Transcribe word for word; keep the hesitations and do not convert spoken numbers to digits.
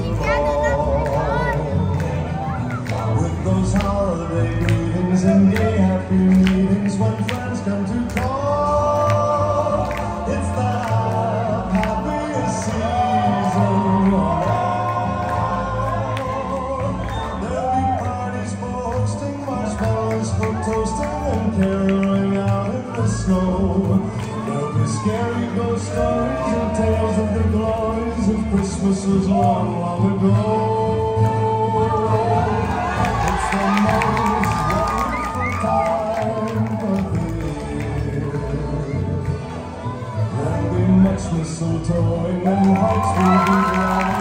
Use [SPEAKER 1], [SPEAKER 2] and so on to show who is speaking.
[SPEAKER 1] of all. With those holiday greetings and gay happy meetings when friends come to call, it's the happiest season of all. There'll be parties for hosting, marshmallows for toasting, and caroling out in the snow. There'll be scary ghost stories and tales of the glories of Christmases long, long ago. It's the most wonderful time of the year. There'll be much mistletoeing and hearts will be glad.